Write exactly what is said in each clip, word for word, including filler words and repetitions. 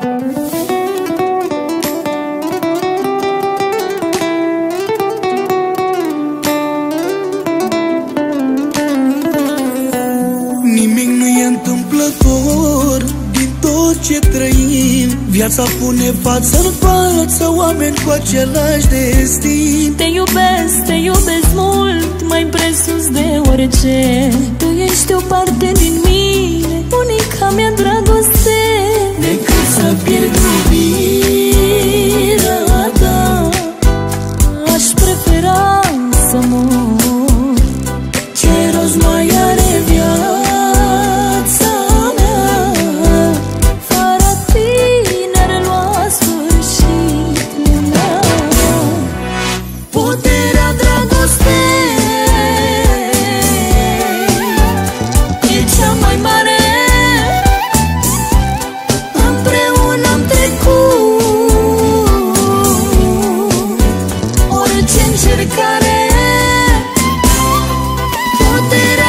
Nimic nu e întâmplător din tot ce trăim. Viața pune față în față oameni cu același destin. Te iubesc, te iubesc mult, mai presus de orice. Tu ești o parte din mine, unica mea dragoste. Decât să pierd iubirea ta, aș prefera să mor. Ce rost mai are viața mea? Fără tine ar lua sfârșit lumea. Puterea dragostei e cea mai mare. Împreună am trecut orice încercare. Puterea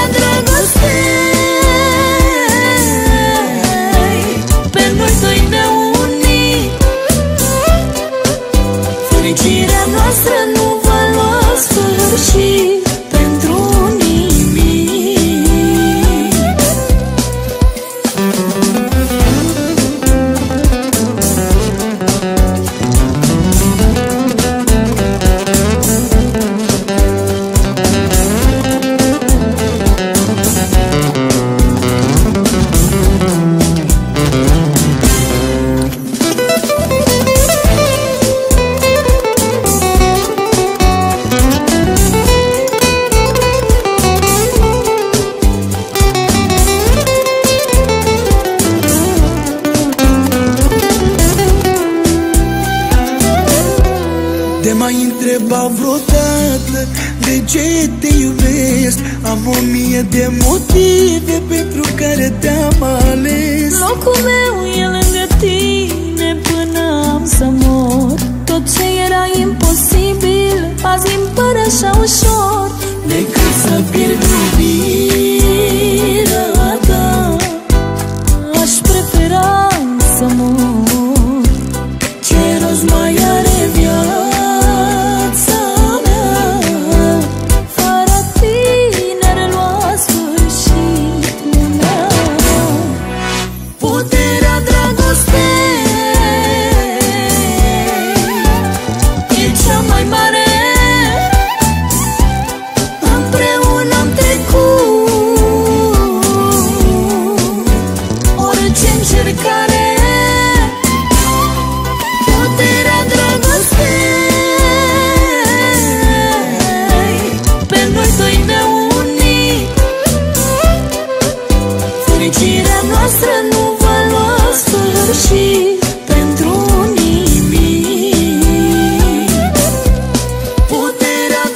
dragostei pe noi doi ne uni. Fericirea noastră nu va lua sfârșit pentru nimic. Te mai întreba vreodată de ce te iubesc? Am o mie de motive pentru care te-am ales. Locul meu e lângă tine până am să mor. Tot ce era imposibil azi îmi pare așa ușor. Decât să pierd iubirea ta, aș prefera să mor. ce rost mai are viața mea? Fără tine ar lua sfârșit lumea. Puterea dragostei e cea mai mare. Împreună am trecut orice încercare. Puterea dragostei pe noi doi ne uni. Fericirea noastră nu va lua sfârșit pentru nimic. Puterea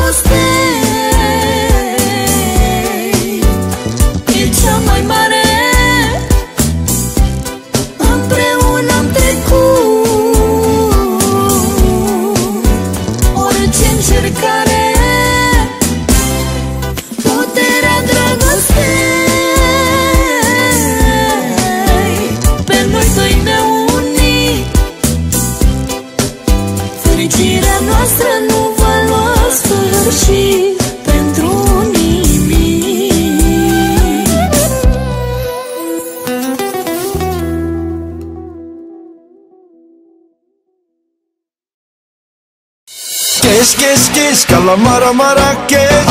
dragostei e cea mai mare. Împreună am trecut orice încercare. Puterea dragostei pe noi doi ne uni. Fericirea noastră nu va lua sfârșit pentru nimic. Qu'est-ce, qu'est-ce, qu'est-ce, calamara, mara, qu'est?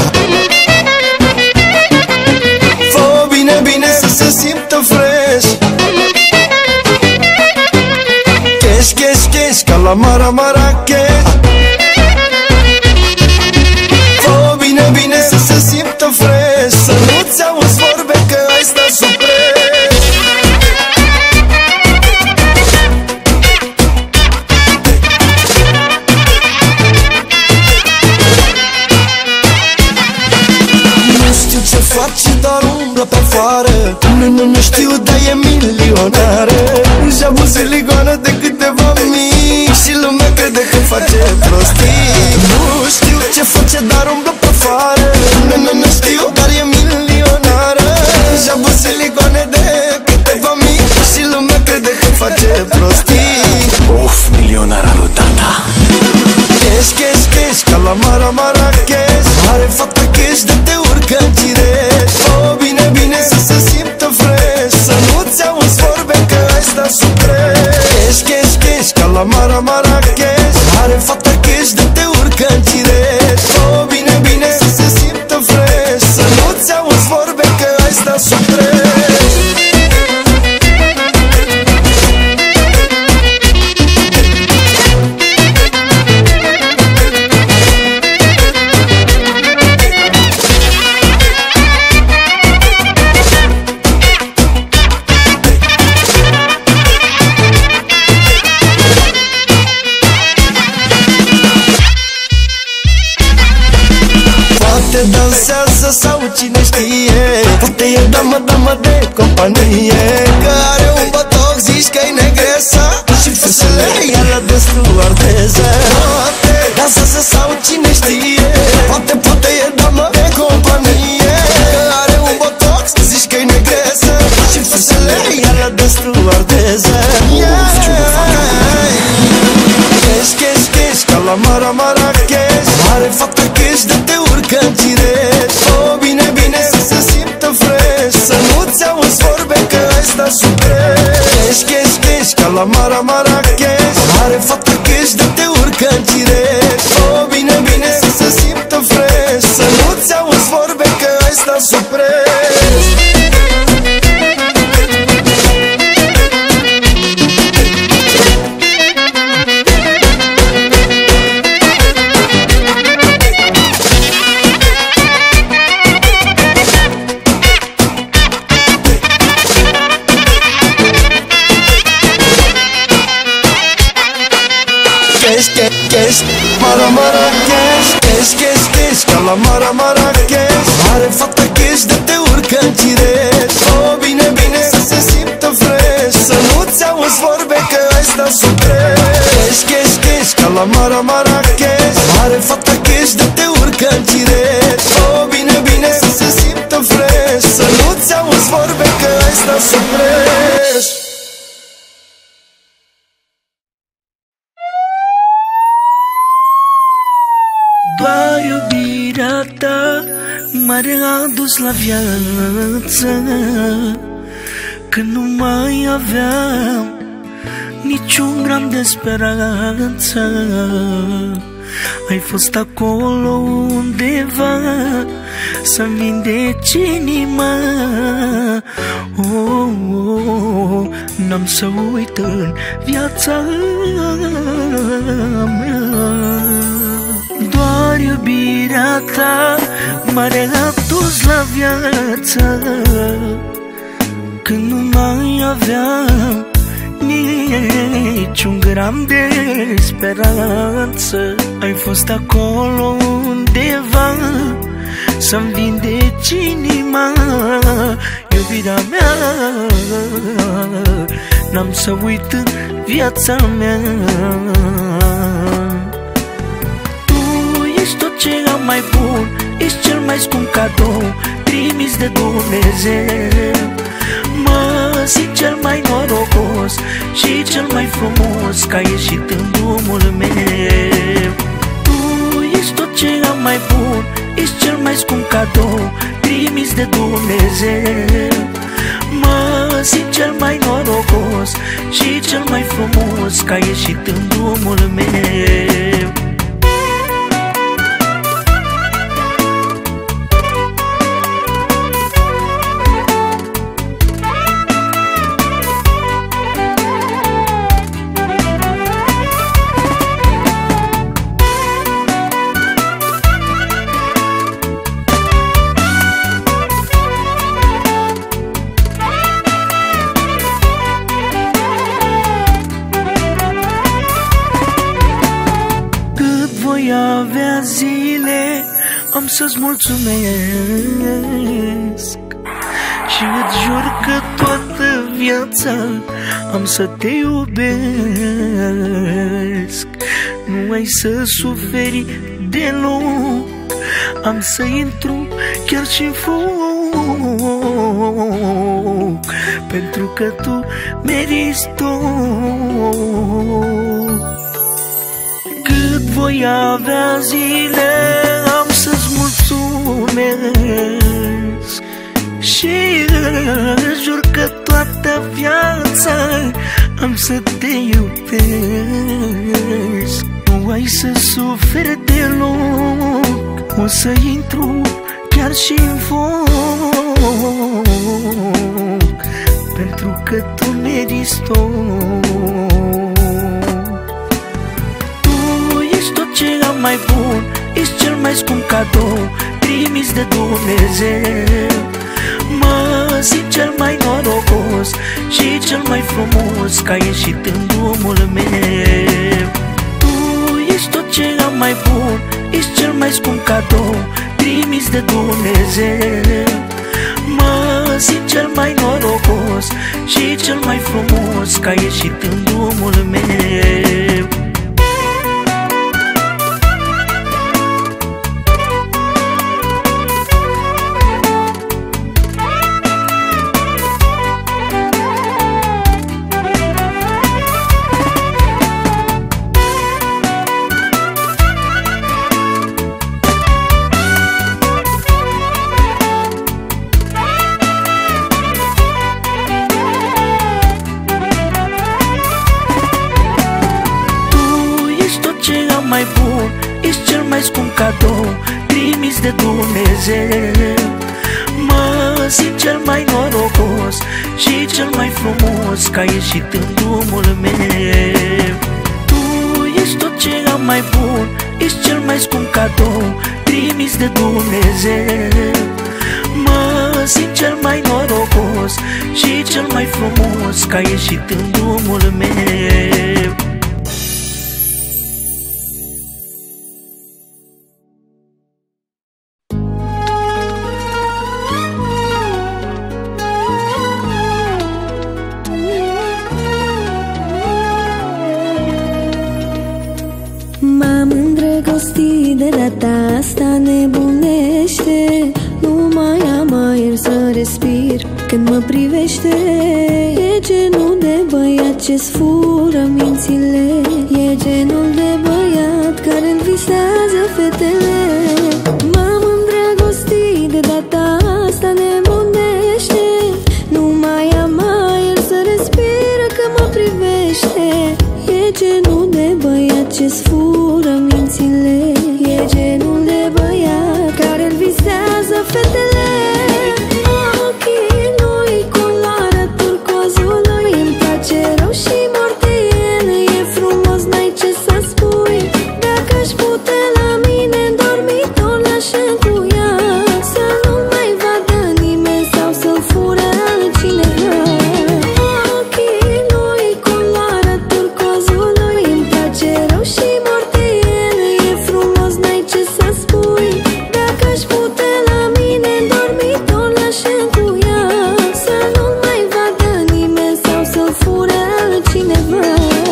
Fă bine, bine să se simtă fresh. Qu'est-ce, qu'est-ce, qu'est-ce, calamara, mara, qu'est? Fă bine, bine să se simtă fresh. Să nu-ți auzi vorbe că ai stat supres. Face, dar umblă pe afară. Nu, nu, nu știu, dar e milionară. Și-a pus silicoană de câteva mii și lumea crede că face prostii. Nu știu ce face, dar umblă pe afară. Nu, nu, nu știu, dar e milionară. Și-a pus silicoane de câteva mii și lumea crede că face face prostii. Of, milionara lui tata. Cash, cash, cash, ca la Mara Mara cash. Are fata cash de te urcă în cireș. Oh, bine, bine, să se simtă fresh, să nu-ți auzi vorbe că ai stat sub preș. Cash, cash, cash, ca la Mara Mara cash. Are fata cash de te urcă în cireș. Oh, bine, bine, să se simtă fresh, să nu-ți auzi vorbe că ai stat sub preș. Dansează sau cine știe, poate e damă, damă de companie, că are un botox, zici că-i negresa și fusele ia la destuardeză. Poate dansează sau cine știe, poate, poate e damă de companie, că are un botox, zici că-i negresa și fusele ia la destuardeză. Cash, cash, cash, ca la Mara Mara cash. Are fata cash de te urcă în cireș. Oh, bine, bine, să se simtă fresh, să nu-ți auzi vorbe că ai stat sub preș. Cash, cash, cash, ca la Mara Mara cash. Are fata cash de te urcă în cireș. Oh, bine, bine, să se simtă fresh, să nu-ți auzi vorbe că ai stat sub preș. Cash, cash, cash, Mara Mara cash. Cash, cash, cash, ca la Mara Mara cash. Are fata cash de te urcă în cireș. Oh, bine, bine, să se simtă fresh, să nu-ți auzi vorbe că ai stat sub preș. Cash, cash, cash, ca la Mara Mara cash. Are fata cash de te urcă în cireș. Oh, bine, bine, să se simtă fresh, să nu-ți auzi vorbe că ai stat sub preș. Doar iubirea ta m-a adus la viață, când nu mai aveam niciun gram de speranță. Ai fost acolo undeva să-mi vindeci inima. Oh, oh, oh, n-am să uit în viața mea. Doar iubirea ta m-a readus la viață, când nu mai aveam niciun gram de speranță. Ai fost acolo undeva să-mi vindeci inima. Iubirea mea, n-am să uit în viața mea. Ești tot ce am mai bun, ești cel mai scump cadou trimis de Dumnezeu. Mă simt cel mai norocos și cel mai frumos că ai ieșit în drumul meu. Tu ești tot ce am mai bun, ești cel mai scump cadou trimis de Dumnezeu. Mă simt cel mai norocos și cel mai frumos că ai ieșit în drumul meu. Avea zile, am să-ți mulțumesc și îți jur că toată viața am să te iubesc. Nu ai să suferi deloc, am să intru chiar și în foc. pentru că tu meriți tot. Cât voi avea zile am să-ți mulțumesc și jur că toată viața am să te iubesc. Nu ai să suferi deloc, o să intru chiar și în foc, pentru că tu meriți tot. Tu ești tot ce am mai bun, ești cel mai scump cadou trimis de Dumnezeu. Mă simt cel mai norocos și cel mai frumos că ai ieșit în drumul meu. Tu ești tot ce am mai bun, ești cel mai scump cadou trimis de Dumnezeu. Mă simt cel mai norocos și cel mai frumos că ai ieșit în drumul meu. Mai bun, ești cel mai scump cadou trimis de Dumnezeu. Mă simt cel mai norocos și cel mai frumos că ai ieșit în drumul meu. Tu ești tot ce am mai bun, ești cel mai scump cadou trimis de Dumnezeu. Mă simt cel mai norocos și cel mai frumos că ai ieșit în drumul meu. M-am îndrăgostit de data asta nebunește. Nu mai am aer să respir când mă privește. E genul de băiat ce-ți fură mințile, e genul de băiat care-mi visează fetele. M-am îndrăgostit de data asta nebunește. Nu mai am aer să respir când mă privește. E genul de băiat ce-ți fură mințile, e genul de băiat care-l visează fetele. Ochii lui culoarea turcozului, îmi place rău și mortien, e frumos, n-ai ce să spui. Dacă-și pute la mine în dormitor, l-aș încuia, să nu mai vadă nimeni sau să-l fură altcineva. Ochii lui culoarea turcozului, îmi place rău și mortien, e frumos, n-ai ce să spui. Dacă-și pute la mine în dormitor, l-aș încuia, să nu mai vadă nimeni sau să-l fură altcineva.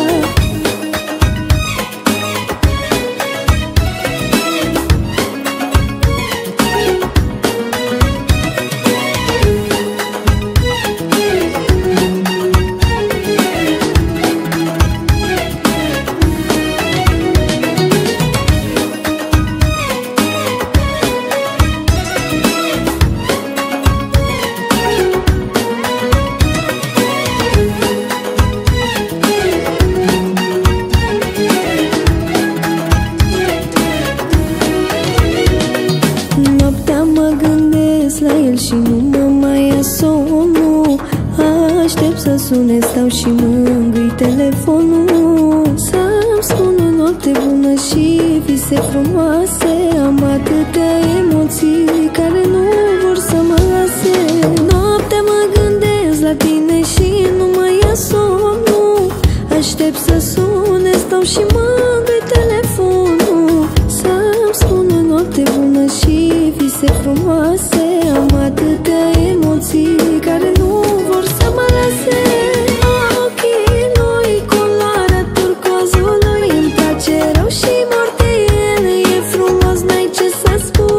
Noaptea mă gândesc la el și nu mă mai ia somnul. Aștept să sune, stau și mângâi telefonul, să-mi spună noapte bună și vise frumoase. Am atâtea emoții care nu vor să mă lase. Noaptea mă gândesc la tine și nu mă ia somnul. Aștept să sune, stau și mângâi telefonul, să-mi spună noapte bună și vise frumoase. Am atâtea emoții care nu vor să mă lase. Ochii lui culoarea turcozului, îmi place rău și mortien, e frumos, n-ai ce să spui.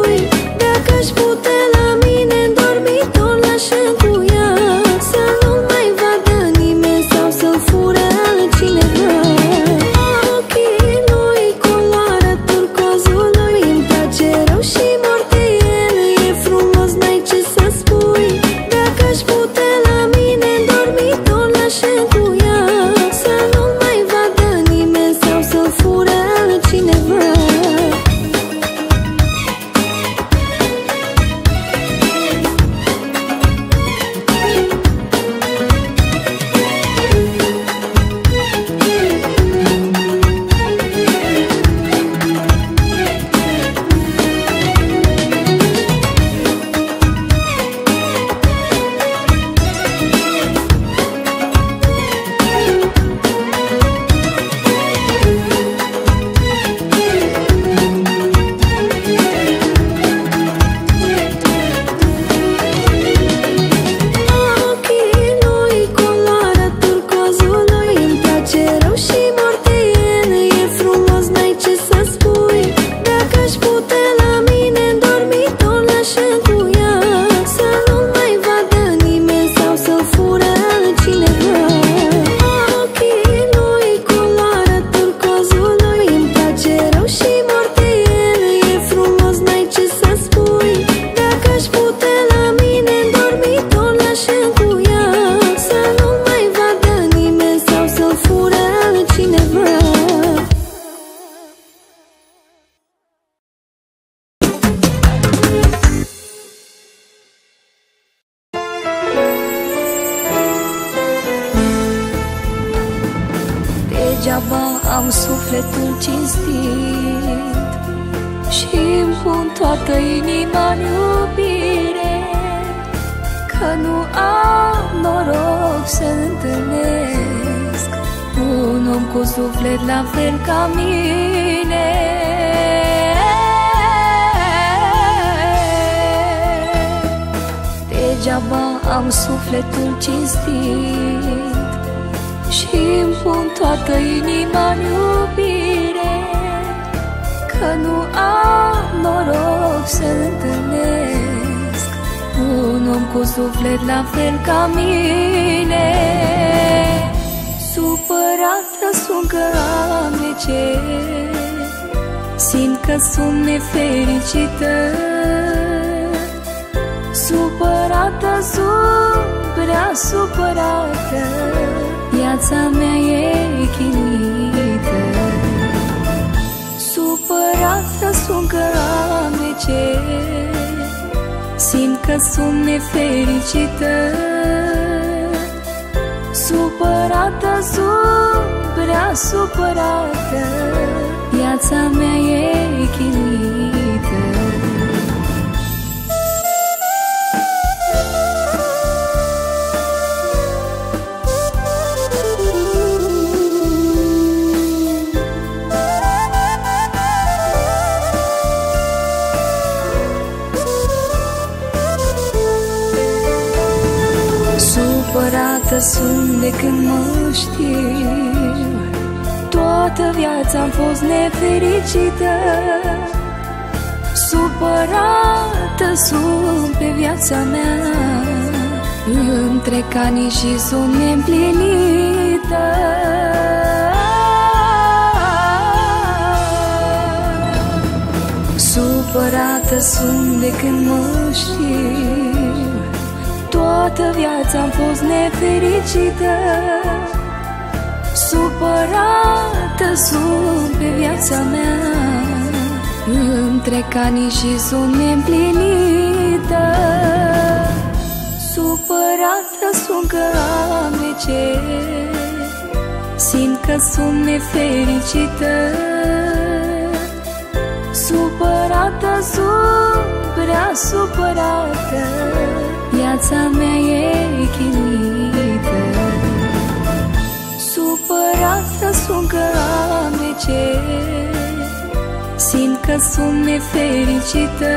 Degeaba am sufletul cinstit și-mi pun toată inima în iubire, că nu am noroc să întâlnesc un om cu suflet la fel ca mine. Degeaba am sufletul cinstit și-mi pun toată inima în iubire, că nu am noroc să întâlnesc un om cu suflet la fel ca mine. Supărată sunt că am de ce, simt că sunt nefericită. Supărată sunt, prea supărată, viața mea e chinuită. Supărată sunt că am de ce, simt că sunt nefericită. Supărată sunt, prea supărată, viața mea e chinuită. Supărată sunt de când mă știu, toată viața am fost nefericită. Supărată sunt pe viața mea, îmi trec ani și sunt neîmplinită. Supărată sunt de când mă știu, toată viața am fost nefericită. Supărată sunt pe viața mea, îmi trec ani și sunt neîmplinită. Supărată sunt că am de ce, simt că sunt nefericită. Supărată sunt, prea supărată, viața mea e chinuită. Supărată sunt că am de ce, simt că sunt nefericită.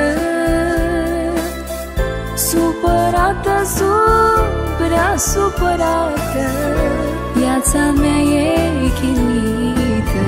Supărată sunt, prea supărată, viața mea e chinuită.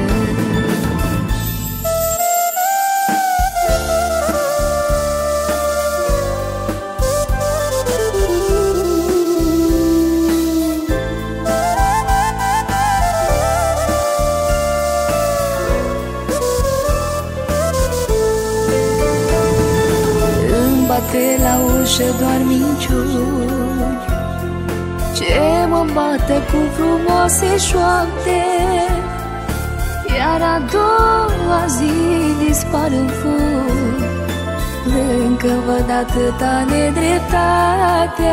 Bate la ușă doar minciuni, ce mă bată cu frumoase șoapte, iar a doua zi dispar în fum, încă văd atâta nedreptate.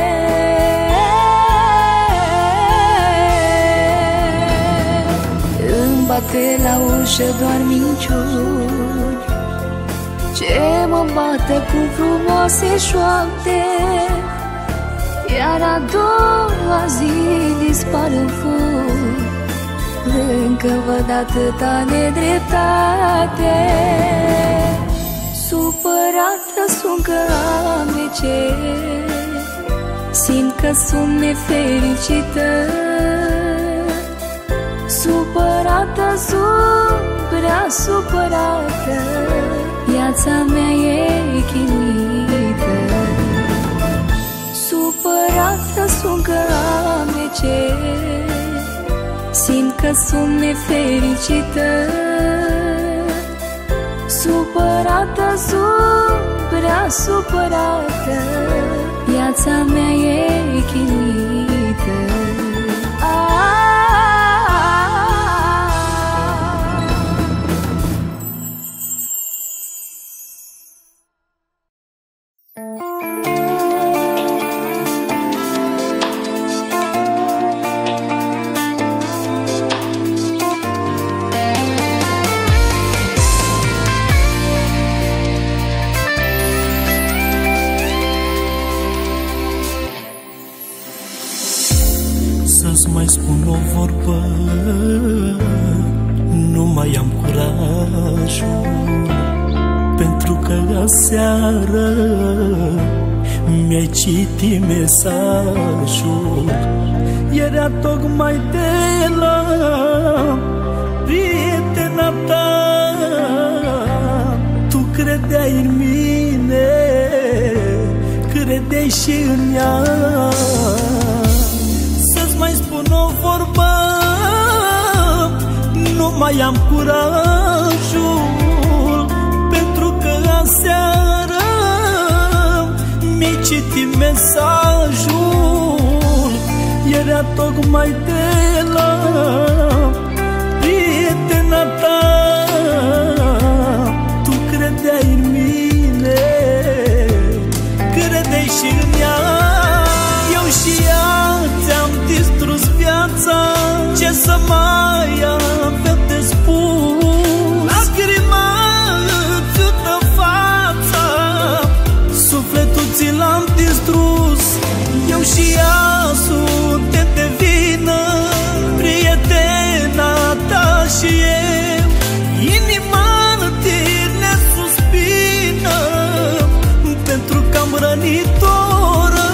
Îmi bate la ușă doar minciuni, ce mă bată cu frumoase șoapte, iar a doua zi dispar în fum, încă văd atâta nedreptate. Supărată sunt că am de ce, simt că sunt nefericită. Supărată sunt, prea supărată, viața mea e chinuită. Supărată sunt că am de ce, simt că sunt nefericită. Supărată sunt, prea supărată, viața mea e chinuită. spun o vorbă, nu mai am curajul, pentru că aseară mi-ai citit mesajul. Era tocmai de la prietena ta, tu credeai în mine, credeai și în ea. Să-ți mai spun o vorbă, nu mai am curajul, pentru că aseară mi-ai citit mesajul. Era tocmai de la prietena ta, tu credeai în mine, credeai și în ea. Eu și ea ți-am distrus viața, ce să mai avem de spus? Lacrima îți uită fața, sufletul ți l-am distrus. Eu și ea suntem de vină, prietena ta și eu. Inima în tine suspină, pentru că am rănit-o rău.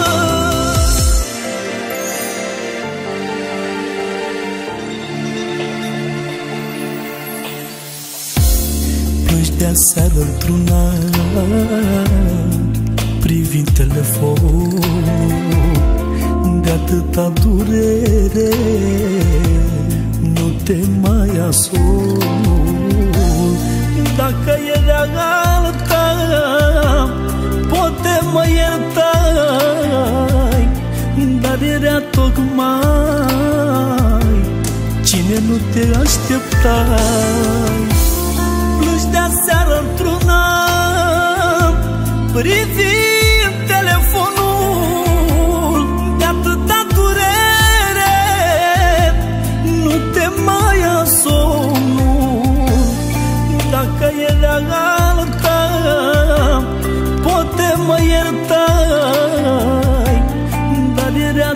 Plângi de-aseară într-una, privind telefonul, de atâta durere nu te mai ia somnul. Dacă era alta, poate mă iertai, dar era tocmai cine nu te așteptai. Plângi de-aseară într-una, privind telefonul, de atâta durere nu te mai ia somnul. Dacă era alta, poate mă iertai, dar era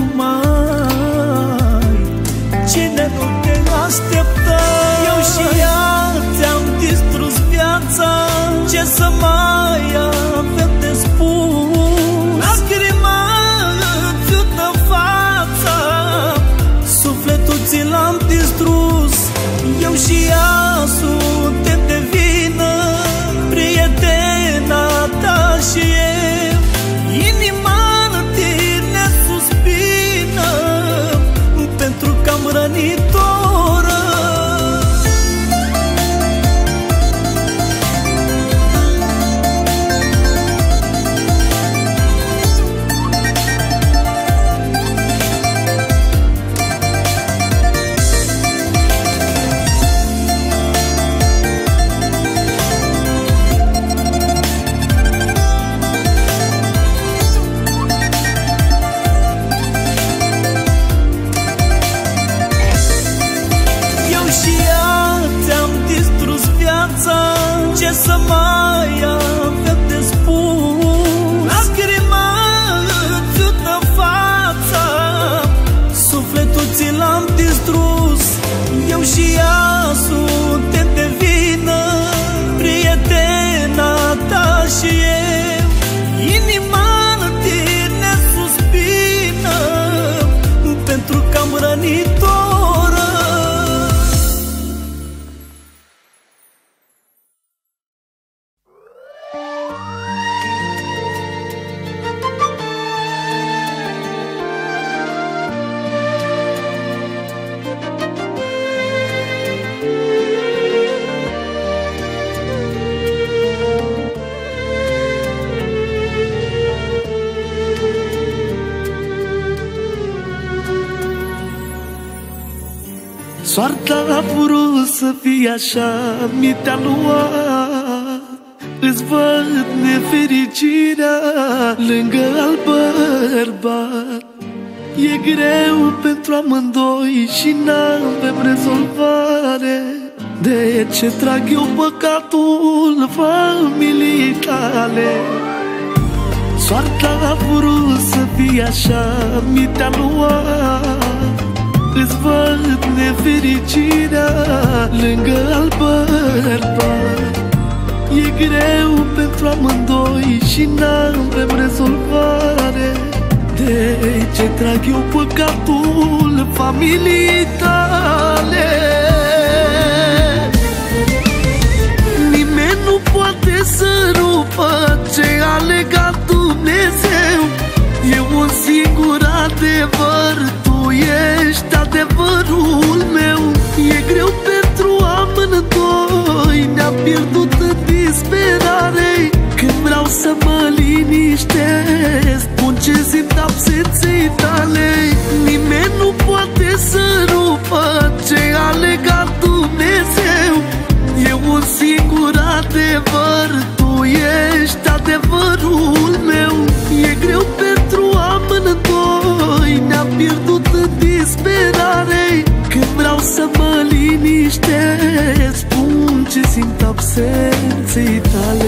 tocmai cine nu te aștepta. Eu și ea ți-am distrus viața, ce să mai avem de spus? Lacrima îți uită fața, sufletul ți l-am distrus. Eu și ea suntem de vină, prietena ta și eu. Inima în tine suspină, pentru că am rănit-o rău. Ce să mai avem de spus? Lacrima îți uită fața, sufletul ți l-am distrus. Eu și ea suntem de vină, prietena ta și eu. Inima în tine suspină, pentru că am rănit-o rău. Soarta a vrut să fie așa, mi te-a luat. Îți văd nefericirea lângă alt bărbat. E greu pentru amândoi și n-avem rezolvare. De ce trag eu păcatul familiei tale? Soarta a vrut să fie așa, mi te-a luat. îți văd nefericirea lângă alt bărbat. E greu pentru amândoi și n-avem rezolvare. De ce trag eu păcatul familiei tale? Nimeni nu poate să rupă ce a legat Dumnezeu. E un singur adevăr, tu ești adevărul meu. E greu pentru amândoi, ne-am pierdut în disperare. Când vreau să mă liniștesc, spun ce simt absenței tale. Nimeni nu poate să rupă ce a legat Dumnezeu. E un singur adevăr, tu ești adevărul meu. E greu pentru amândoi, ne-am pierdut în disperare. Când vreau să mă liniștesc, spun ce simt absenței tale.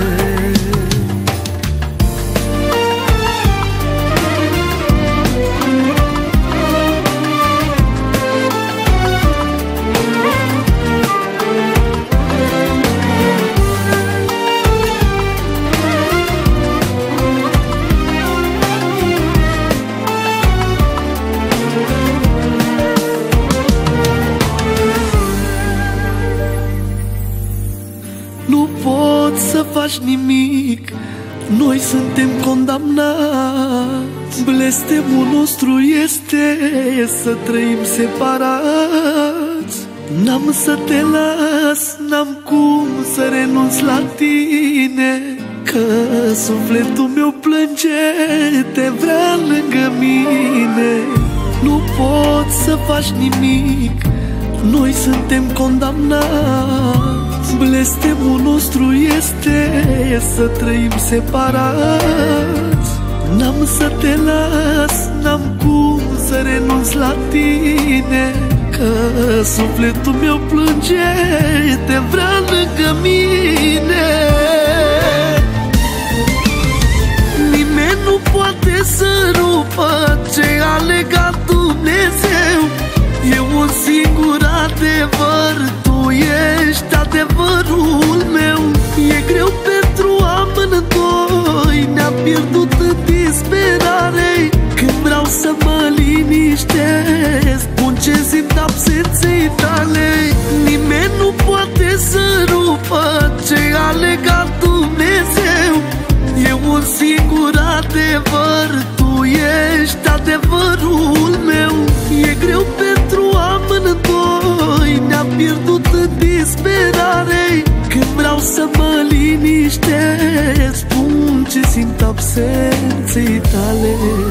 Să faci nimic, noi suntem condamnați. Blestemul nostru este să trăim separați. N-am să te las, n-am cum să renunț la tine, că sufletul meu plânge, te vrea lângă mine. Nu poți să faci nimic, noi suntem condamnați. Blestemul nostru este să trăim separați. N-am să te las, n-am cum să renunț la tine, că sufletul meu plânge, te vrea lângă mine. Nimeni nu poate să rupă ce a legat Dumnezeu. E un singur adevăr, tu ești adevărul meu. E greu pentru amândoi, ne-am pierdut în disperare. Când vreau să mă liniștesc, spun ce simt absenței tale. Nimeni nu poate să rupă ce a legat Dumnezeu. E un singur adevăr, tu ești adevărul meu. E greu pentru amândoi, ne-am pierdut în disperare. Când vreau să mă liniștesc, spun ce simt absenței tale.